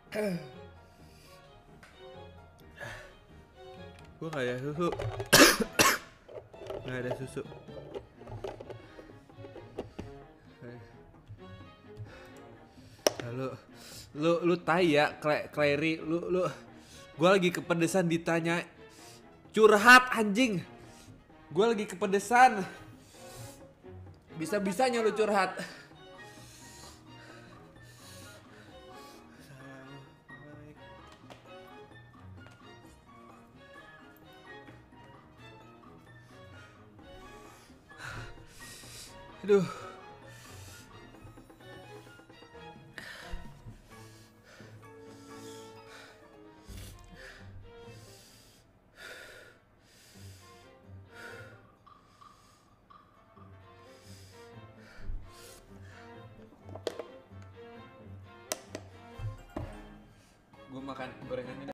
Gue gak ada susu. Gak ada susu. Lu tai ya, Clary, lu. Gue lagi kepedesan ditanya curhat anjing. Gue lagi kepedesan. Bisa-bisanya lu curhat. Aduh. Gue makan gorengannya.